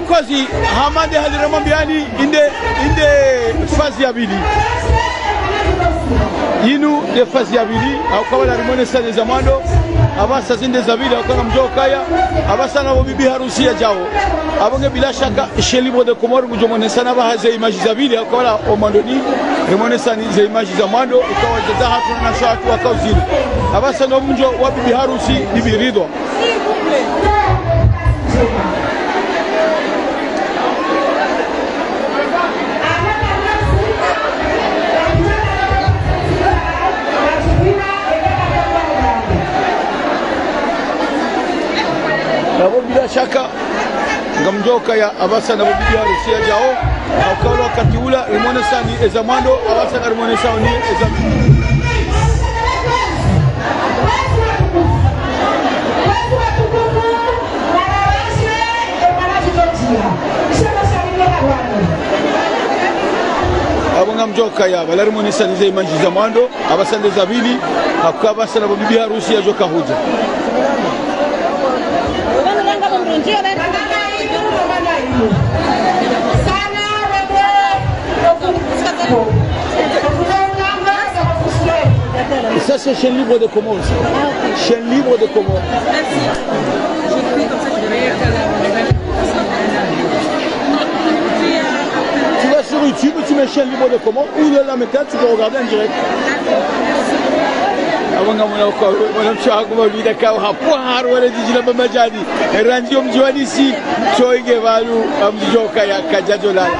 mkozi hamande halirama biani inde fazi ya bili yinu de fazi ya bili au kawala rimone sane zamando abasa zinde zabili au kana mjo kaya abasa na bibi harusi ya jao abonge bila shaka shelibo de komor mujomone sana ba haze image zabili au kawala omandoni rimone sane ze image zamando ikawa jaza hatu na shatu akauzini abasa no mjo wa bibi harusi bibi ridwa nabo bila shaka ngamjoka ya abasa nabo bibi harusi ya jao akalo wakati ula rimone sani ezamando abasa na rimone sani ezamando abonga mjoka ya balarimone sani ze imanji zamando abasa ndezabili akabasa nabo bibi harusi ya joka huja Ça c'est chaîne libre de Comores. Chaîne libre de Comores. Tu vas sur YouTube, tu mets chaîne libre de Comores ou de la méthode, tu peux regarder en direct. Abanga mwana mchago mabida kwa hapwar wala dijina bamajadi randio mjwadi si choige valu mjoka ya kajajo lala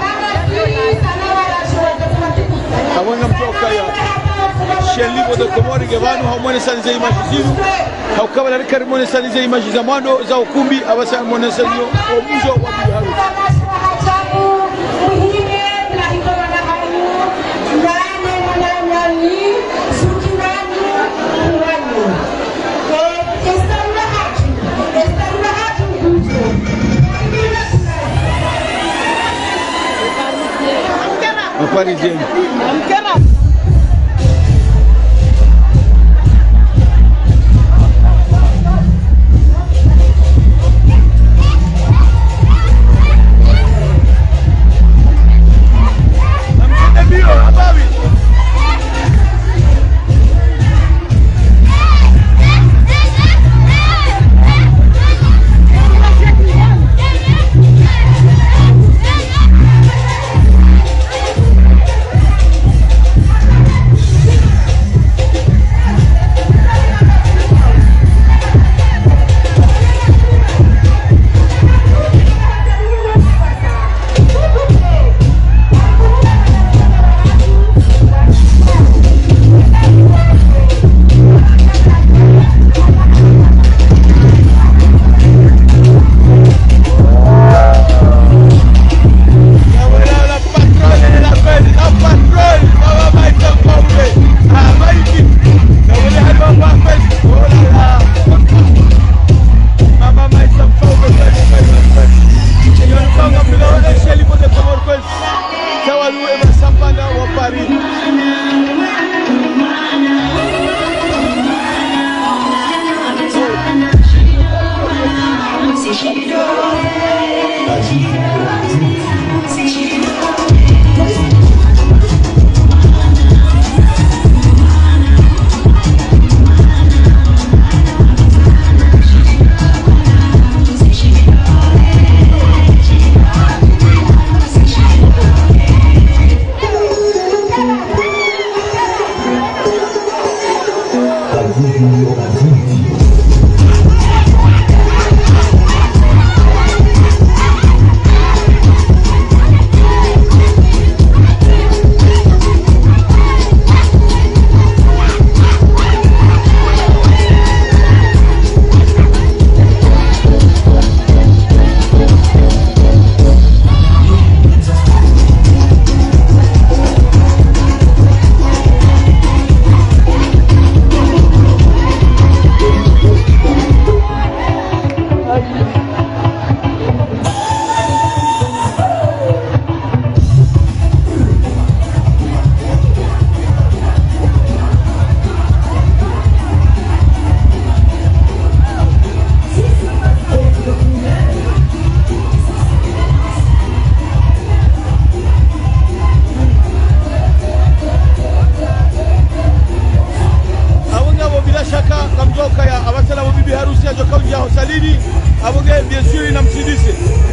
abanga mjoka ya shelibo de komori gevanu hamone sanze image ziru hakabala rikarimone sanze image za mwando za ukumbi abasa mone sanyo omjo wa biharu Parisien. bien sûr inamsidise.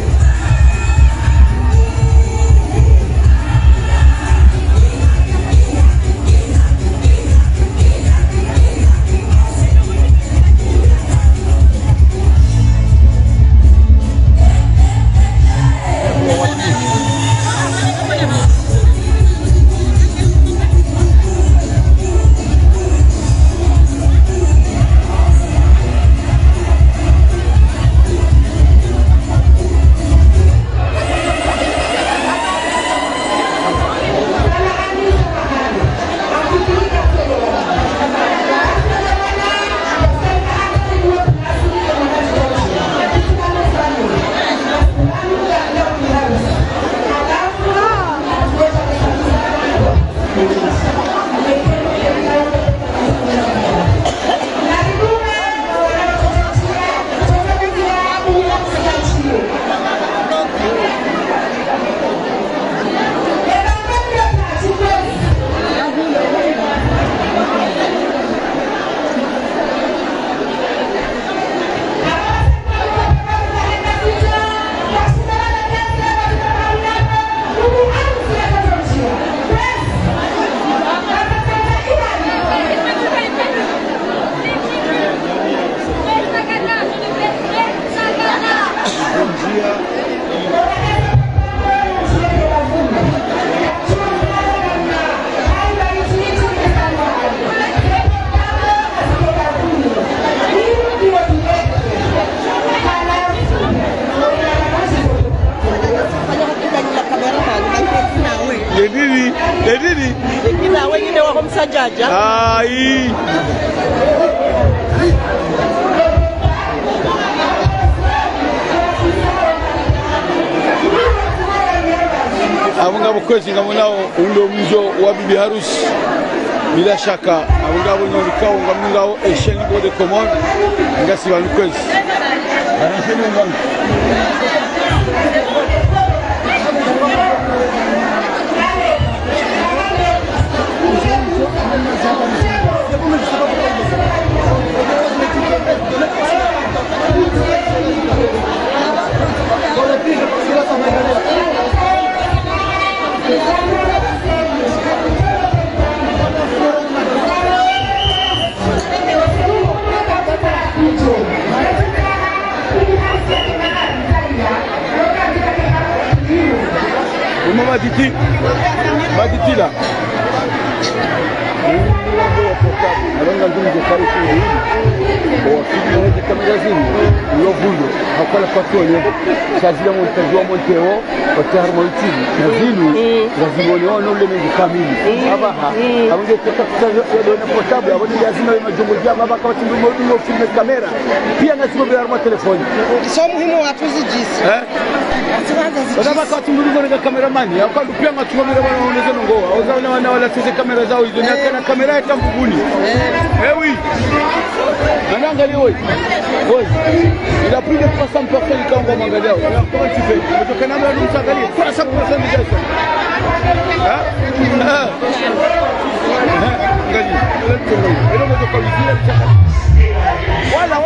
Ai. Abungabo kwezi ngamunao undo mjo wa bibi harusi bila shaka abungabo nyolikao ngamungao Esheni Bode Komor ngasi wa kwezi anasheni ngambo Maditi là. Alonga ndugu kari kuni kwa kile hadi kamera zini yo vundo hakala patoni shazia montajwa monteo otar montini na zinu lazima nione ule mengi kamili abaha abunge kutaka na portable abuni lazima majungu jama baka watindumo ndio filme kamera pia lazima bila arma telefoni so muhimu watu zijisi Wadaba kwa tumbulizo na kameramani ya kwa pia matumbulizo wanaoneza ngoa au wala sisi kamera zao hizo ni kamera ya tambuguni oui anaangalia wewe il a plus de 300 personnes quand on regarde comment tu fais le canal nous s'angalie 300 personnes déjà voilà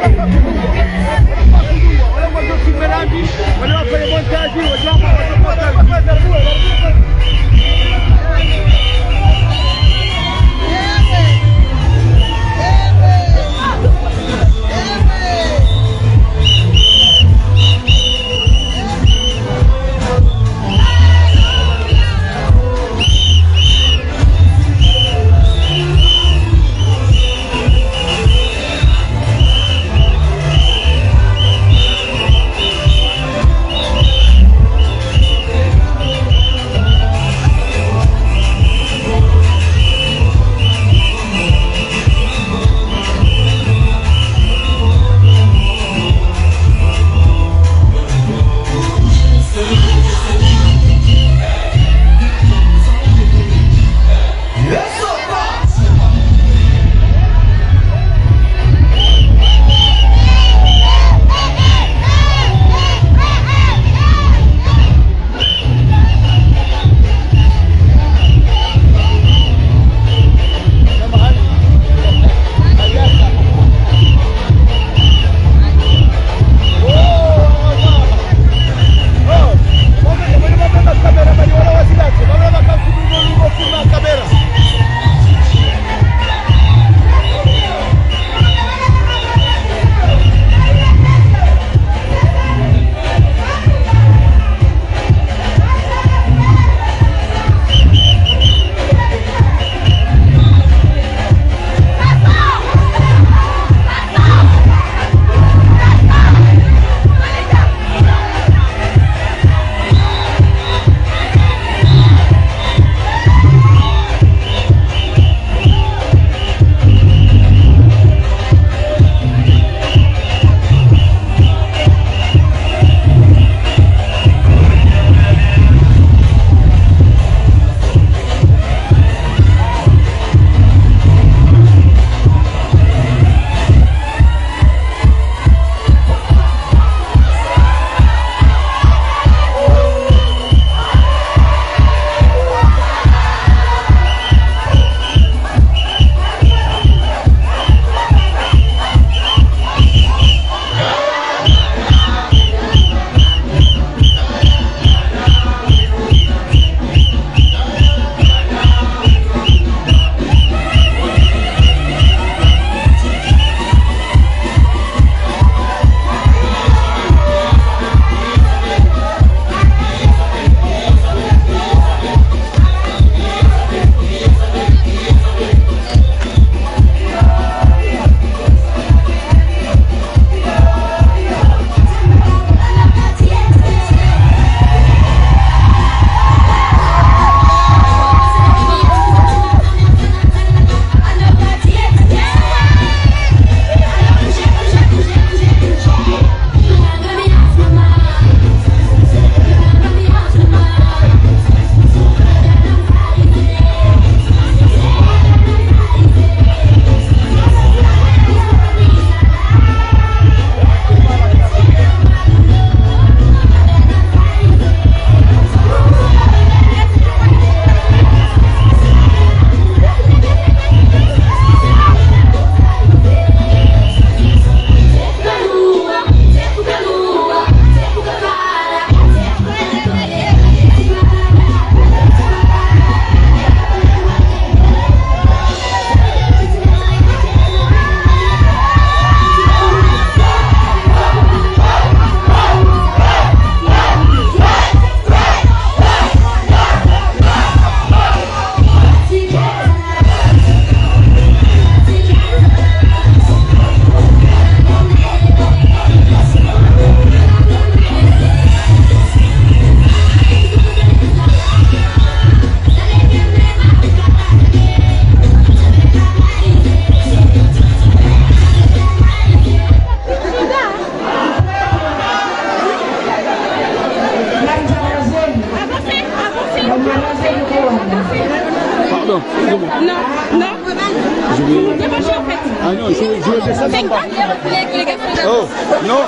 Pardon, excusez-moi. Non, non. Je vais... Il n'y a pas chaud en fait. Ah non, je vais descendre en bas. Les garçons. Oh, non.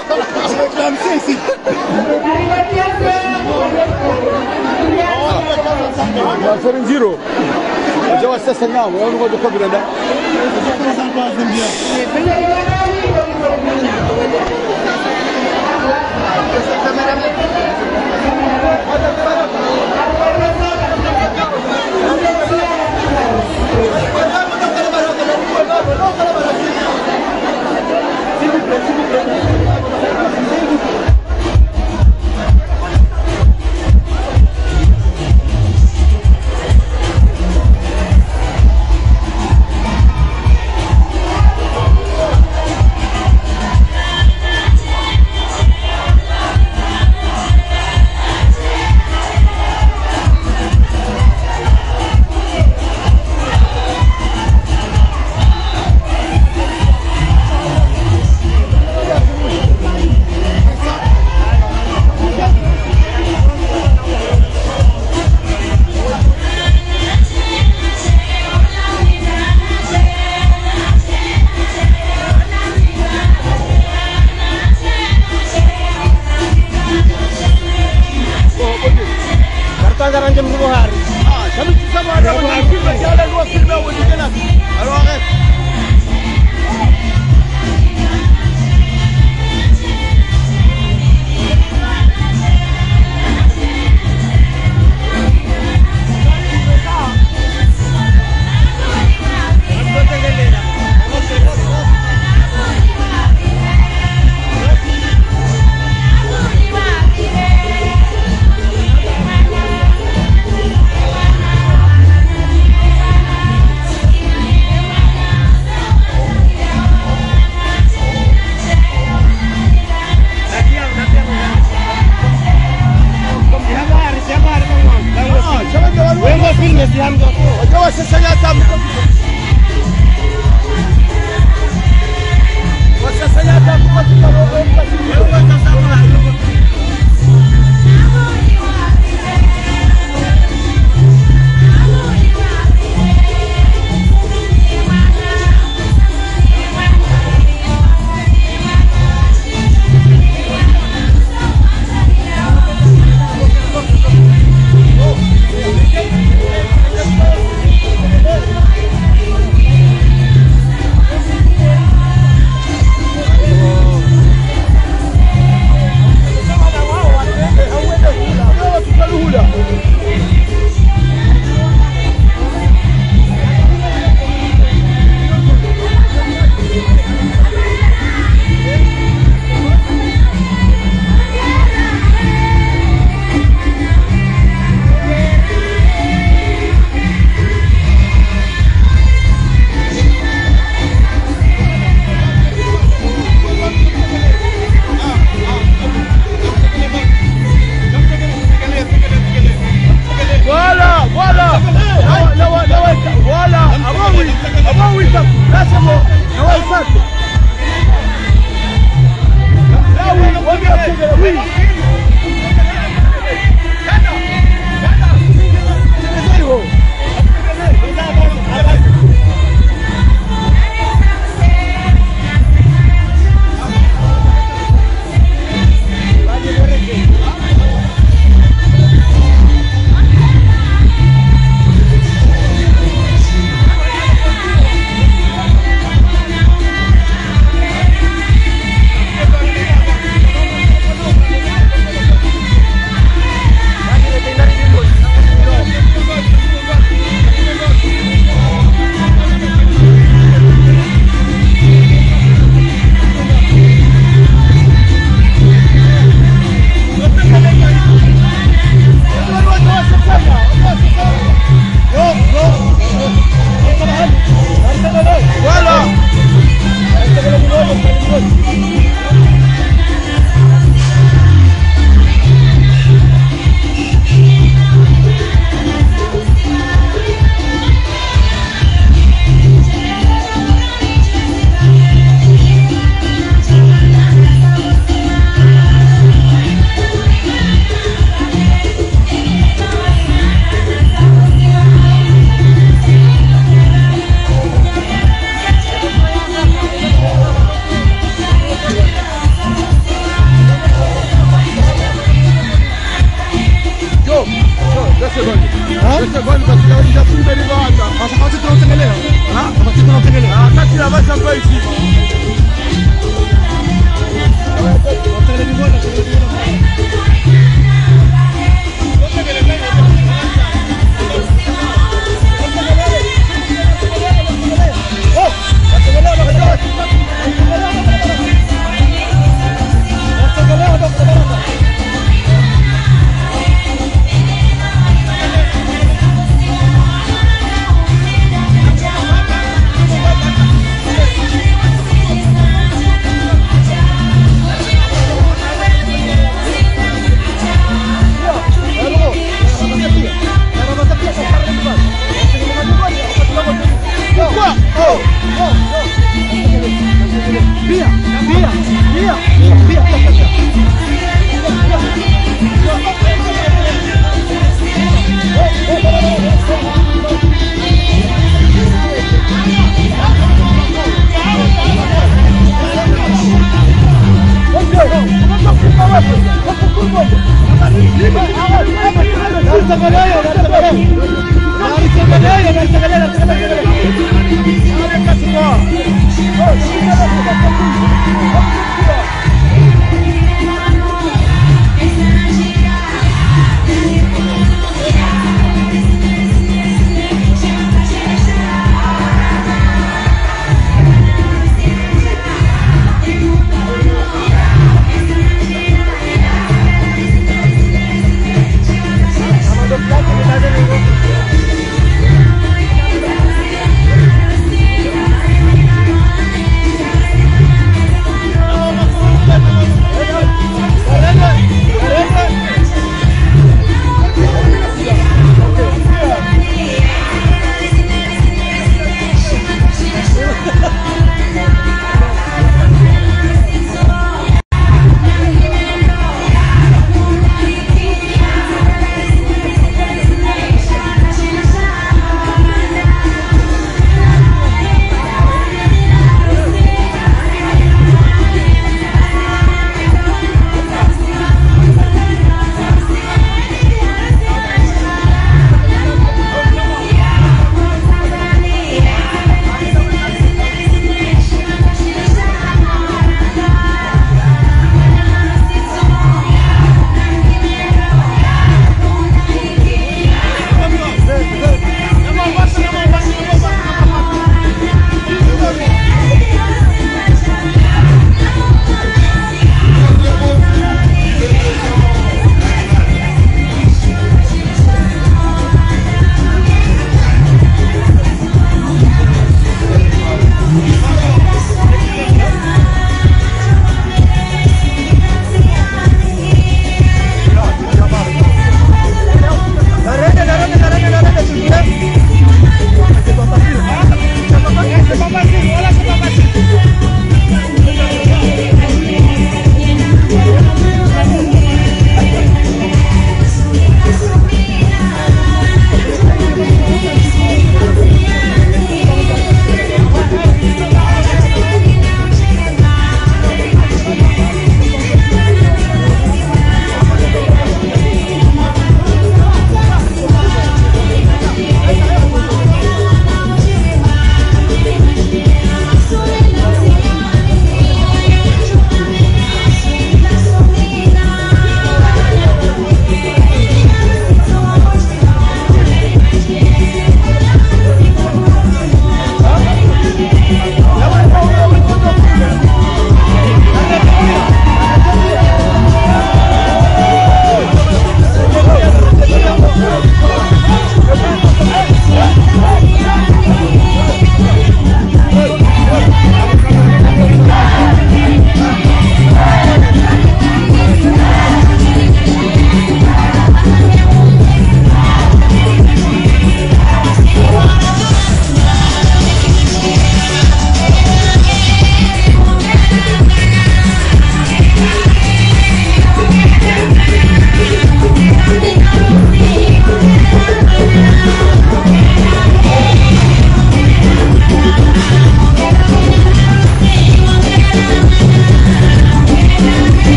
On va faire un giro. Je vais essayer ça. On va faire un giro. Segoni katika ujafunga ni bata. Sasa hawezi tunatengelea. Hawezi tunatengelea. Kati ya basa paisi.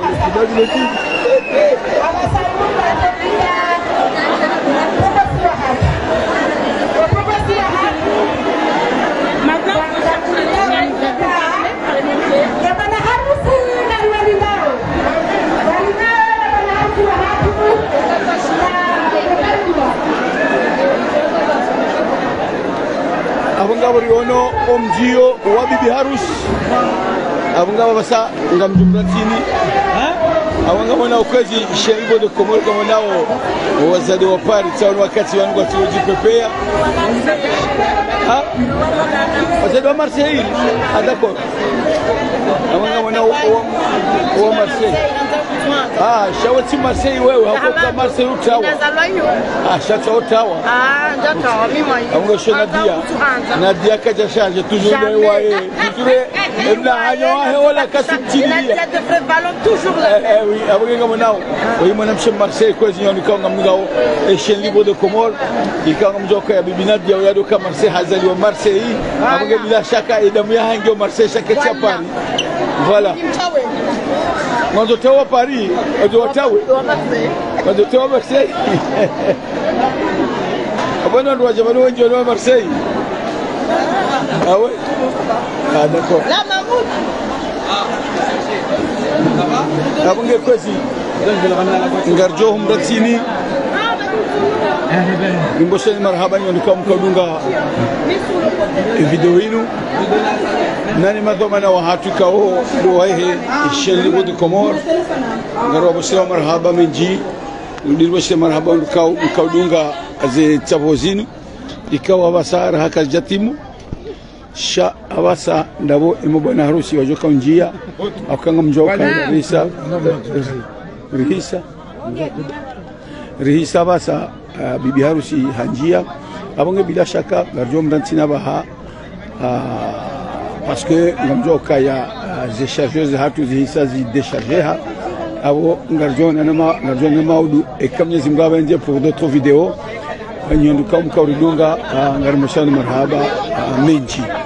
abangaba riono omjio wa bibi harus abangaba basa ngamjumratini abangaba na ukwezi sheribo de Komoro kama nao wazade wa pari tsawani wakati wangu watujipepea wazade wa Marseille adako abangaba na wa Marseille shawati Marseille wewe hapo Marseille utawa shata utawa d'accord mimi amungo shona Nadia kaja change toujours le waye toujours na hanyo wahe wala kasitini la devrait valoir toujours la oui abonga monao oui mwana mshe Marseille kwa zinyoni kanga mngao Chaîne Libre de Comore ikanga mjoka ya bibi Nadia yado kama Marseille hazali wa Marseille abonga bila shaka edamu ya hangi wa Marseille shaka cha Paris voilà mwanzo tawa Paris ndio watawe mwanzo tawa Marseille abona ndo wajabalo wengi wa Marseille ouais d'accord la mamoud abonge kwezi ngarjo humratini nimbosheni marhaba nyondika mkadunga video hinu nani madhomana wa hatu kao do wahe Chaîne Libre de Comore ngaro bosema marhaba menji ndirweshe marhaba mkadunga aze tabozinu ikawa basara haka jatimu sha abasa ndabo imubona harusi wajoka njia akanga mjoka rihisa basa bibi harusi hanjia abonge bila shaka garjo mrantina baha parce que ngamjoka ya zichargeuse hatu zihisa zidécharger abo garjo nama udu ekamye zimgaba nje pour d'autres vidéos nyonduka mkaurudunga ngarmashana marhaba menji